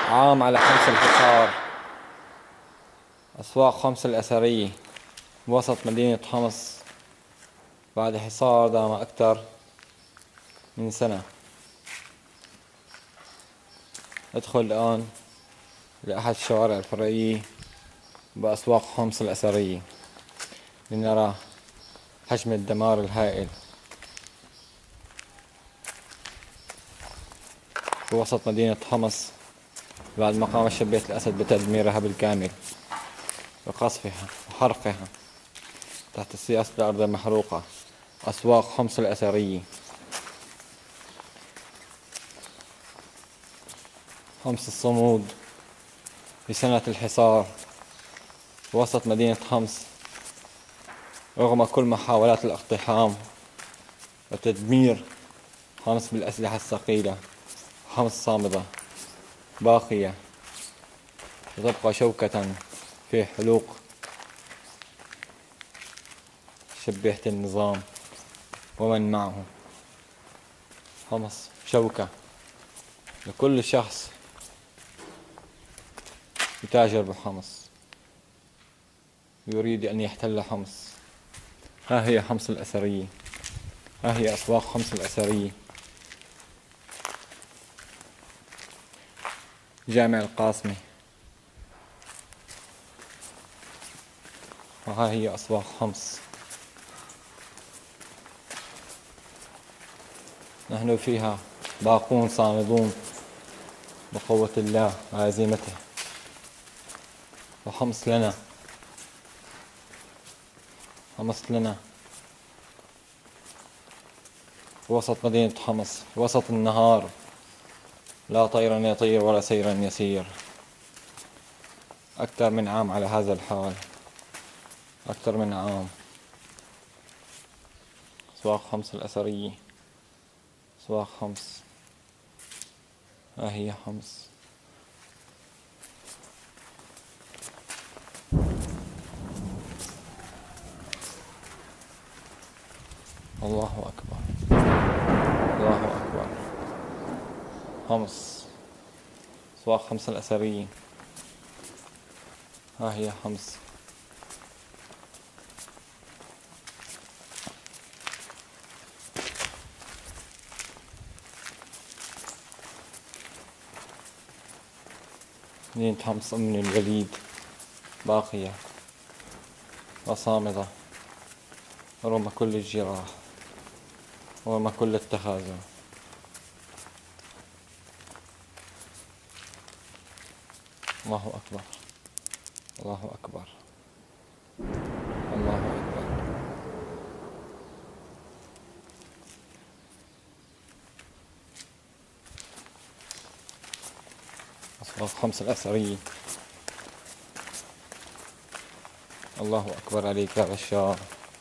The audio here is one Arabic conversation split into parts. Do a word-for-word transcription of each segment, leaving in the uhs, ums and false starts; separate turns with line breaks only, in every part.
عام على حمص الحصار. أسواق حمص الأثرية بوسط مدينة حمص بعد حصار دام أكثر من سنة. ادخل الآن لأحد الشوارع الفرعية بأسواق حمص الأثرية لنرى حجم الدمار الهائل بوسط مدينة حمص بعد ما قام شبية الأسد بتدميرها بالكامل وقصفها وحرقها تحت سياسة الأرض المحروقة. أسواق حمص الأثرية. حمص الصمود في سنة الحصار وسط مدينة حمص رغم كل محاولات الاقتحام وتدمير حمص بالأسلحة الثقيلة. حمص صامدة باقية وتبقى شوكة في حلوق شبيهة النظام ومن معه. حمص شوكة لكل شخص يتاجر بحمص يريد أن يحتل حمص. ها هي حمص الأثرية، ها هي أسواق حمص الأثرية. جامع القاسمي، وها هي أسواق حمص. نحن فيها باقون صامدون بقوة الله وعزيمته. وحمص لنا، حمص لنا وسط مدينة حمص وسط النهار، لا طيرا يطير ولا سيرا يسير. أكثر من عام على هذا الحال، أكثر من عام. أسواق حمص الأثرية، أسواق حمص، ها هي حمص. الله أكبر، الله أكبر. حمص، أسواق حمص الأثرية، ها هي حمص. مدينة حمص أم الوليد باقية وصامدة رغم كل الجراح ورغم كل التخاذل. الله أكبر، الله أكبر، الله أكبر. أسواق حمص الأثرية. الله أكبر عليك يا بشار.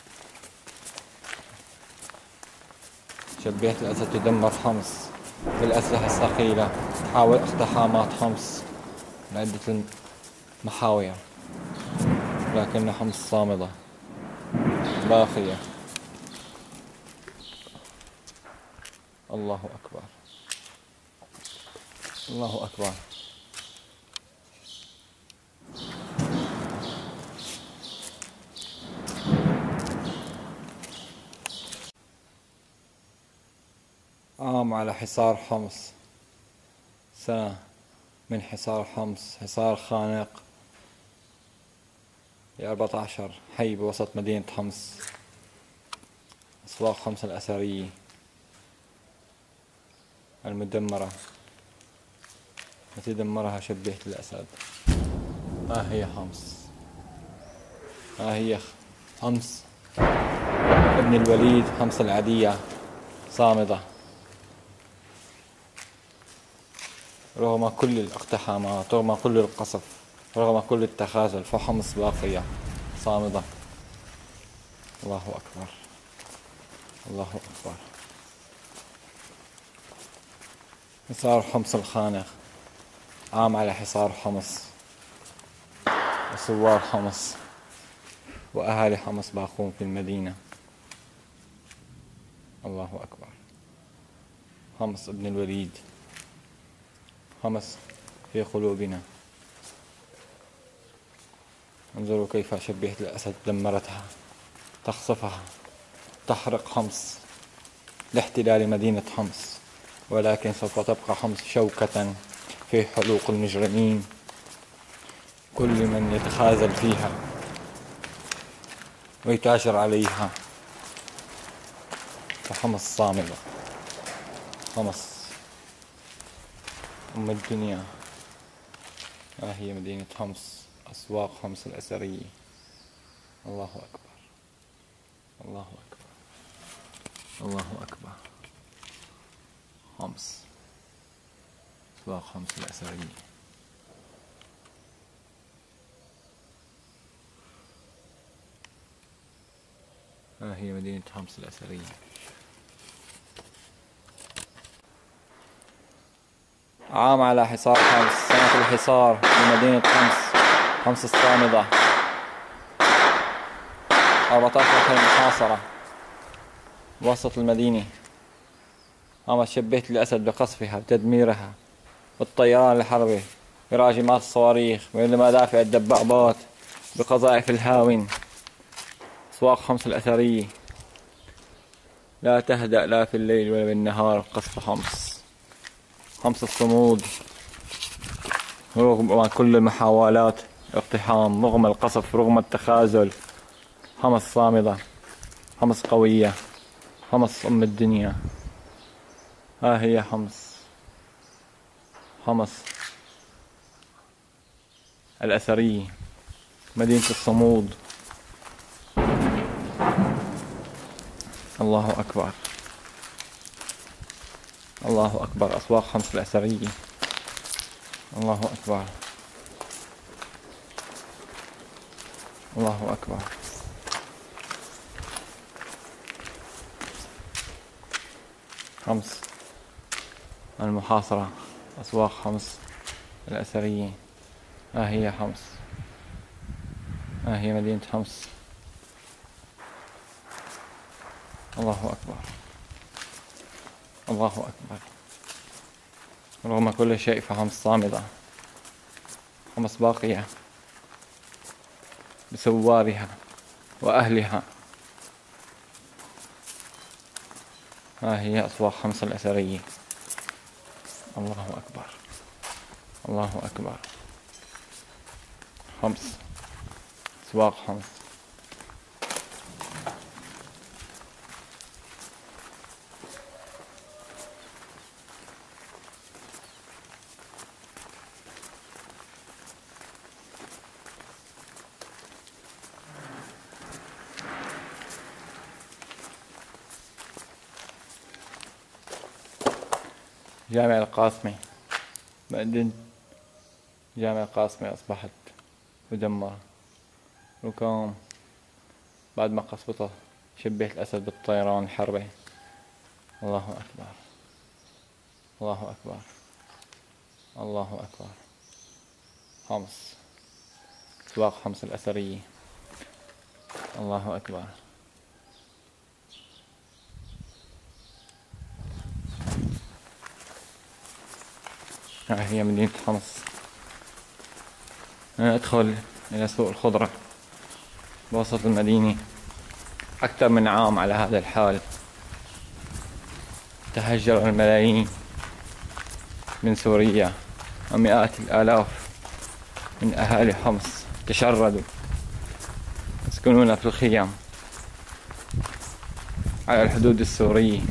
شبيهة الأسد تدمر حمص بالأسلحة الثقيلة، تحاول اقتحامات حمص بعدة محاور، لكن حمص صامدة باقية. الله أكبر، الله أكبر. عام على حصار حمص، سنة من حصار حمص، حصار خانق لأربعة عشر حي بوسط مدينة حمص. أسواق حمص الأثرية المدمرة التي دمرها شبيهة الأسد. ها هي حمص، ها هي حمص ابن الوليد. حمص العادية صامدة رغم كل الاقتحامات، رغم كل القصف، رغم كل التخاذل، فحمص باقية صامدة. الله أكبر، الله أكبر. حصار حمص الخانق. عام على حصار حمص وثوار حمص وأهالي حمص باقون في المدينة. الله أكبر. حمص ابن الوليد، حمص في قلوبنا. انظروا كيف شبيهة الأسد دمرتها، تخصفها، تحرق حمص لاحتلال مدينة حمص، ولكن سوف تبقى حمص شوكة في حلوق المجرمين، كل من يتخاذل فيها ويتاجر عليها. فحمص صامدة، حمص أم الدنيا. ها هي مدينة حمص، أسواق حمص الأثرية. الله أكبر، الله أكبر، الله أكبر. حمص، أسواق حمص الأثرية. ها هي مدينة حمص الأثرية. عام على حصار حمص، سنة الحصار في مدينة حمص، حمص الصامدة. أربعة عشر حي محاصرة وسط المدينة. قامت شبيهة الأسد بقصفها بتدميرها بالطيران الحربي، براجمات الصواريخ، بالمدافع الدبابات، بقذائف الهاون. أسواق حمص الأثرية لا تهدأ لا في الليل ولا بالنهار قصف حمص. حمص الصمود رغم كل المحاولات اقتحام، رغم القصف، رغم التخاذل. حمص صامدة، حمص قوية، حمص أم الدنيا. ها هي حمص، حمص الأثرية، مدينة الصمود. الله أكبر، الله أكبر. أسواق حمص الأثرية. الله أكبر، الله أكبر. حمص المحاصرة، أسواق حمص الأثرية. ها هي حمص، ها هي مدينة حمص. الله أكبر، الله أكبر. رغم كل شيء فحمص صامدة، حمص باقية بثوارها وأهلها. ها هي أسواق حمص الأثرية. الله أكبر، الله أكبر. حمص، أسواق حمص. جامع القاسمي، مأذن جامع القاسمي أصبحت مدمرة. ركام بعد ما قصفته شبه الأسد بالطيران الحربي. الله أكبر، الله أكبر، الله أكبر. حمص، أسواق حمص الأثرية. الله أكبر. هي مدينة حمص. أنا أدخل إلى سوق الخضرة بوسط المدينة. أكثر من عام على هذا الحال. تهجر الملايين من سوريا، ومئات الآلاف من أهالي حمص تشردوا يسكنون في الخيام على الحدود السورية.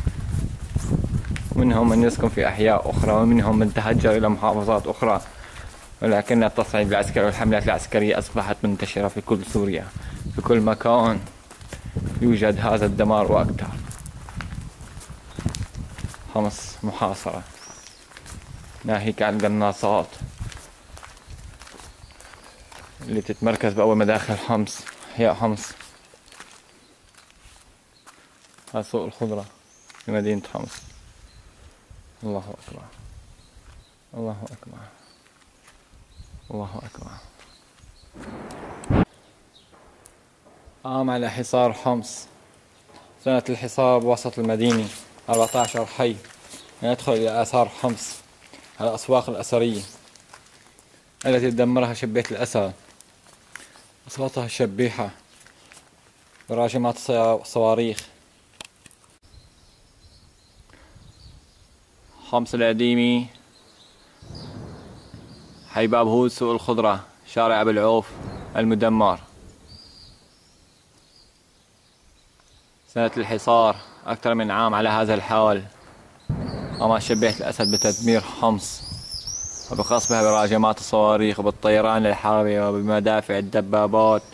منهم من يسكن في أحياء أخرى، ومنهم من تهجر إلى محافظات أخرى، ولكن التصعيد العسكري والحملات العسكرية أصبحت منتشرة في كل سوريا. في كل مكان يوجد هذا الدمار وأكثر. حمص محاصرة، ناهيك عن القناصات اللي تتمركز بأول مداخل حمص، أحياء حمص. هذا سوق الخضرة في مدينة حمص. الله أكبر، الله أكبر، الله أكبر. قام على حصار حمص، سنة الحصار بوسط المدينة. أربعة عشر حي يدخل إلى آثار حمص، الأسواق الأثرية. التي تدمرها شبية الأسد، أصواتها الشبيحة براجمات الصواريخ. حمص القديمي، حي باب هود، سوق الخضرة، شارع أبو العوف المدمر. سنة الحصار، أكثر من عام على هذا الحال. قامت شبية الأسد بتدمير حمص وبقصفها براجمات الصواريخ وبالطيران الحربي وبمدافع الدبابات،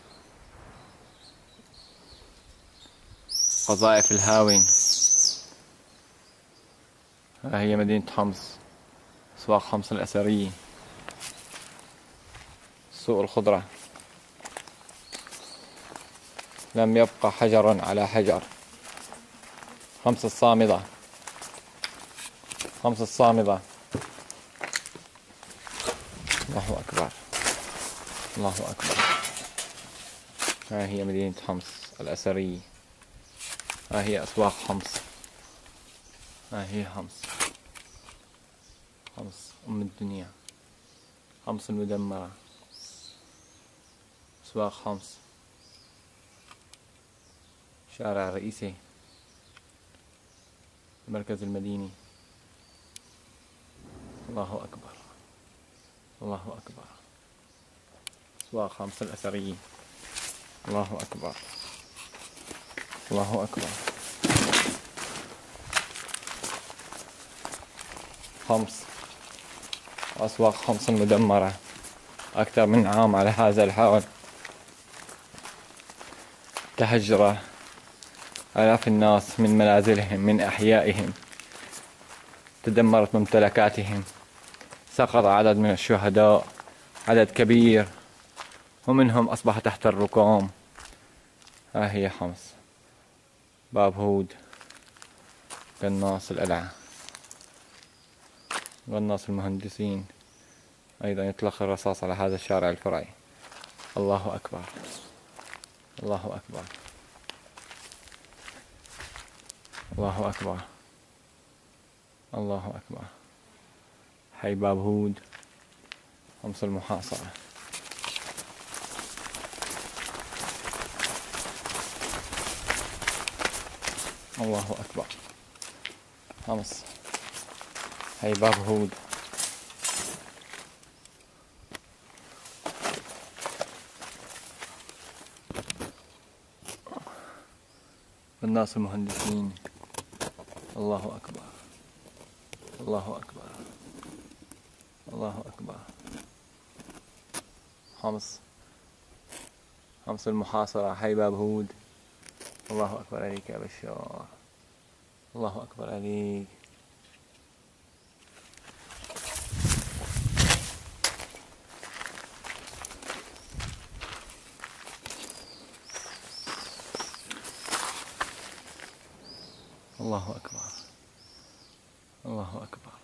قذائف الهاون. ها هي مدينة حمص، أسواق حمص الأثرية، سوق الخضرة. لم يبقى حجر على حجر. حمص الصامدة، حمص الصامدة. الله أكبر، الله أكبر. ها هي مدينة حمص الأثرية، ها هي أسواق حمص، ها هي حمص، حمص أم الدنيا، حمص المدمرة، أسواق حمص، شارع الرئيسي، المركز المديني. الله أكبر، الله أكبر. أسواق حمص الأثرية. الله أكبر، الله أكبر. حمص، أسواق حمص المدمرة، أكثر من عام على هذا الحال. تهجر آلاف الناس من منازلهم، من أحيائهم، تدمرت ممتلكاتهم، سقط عدد من الشهداء، عدد كبير، ومنهم أصبح تحت الركام. ها هي حمص، باب هود، قناص القلعة، قناص المهندسين، أيضا يطلق الرصاص على هذا الشارع الفرعي. الله أكبر، الله أكبر، الله أكبر، الله أكبر. حي باب هود، حمص المحاصرة. الله أكبر. حمص، حي باب هود. الناس المهندسين. الله أكبر، الله أكبر، الله أكبر. حمص، حمص المحاصرة، حي باب هود. الله أكبر عليك يا بشار، الله أكبر عليك. الله أكبر، الله أكبر.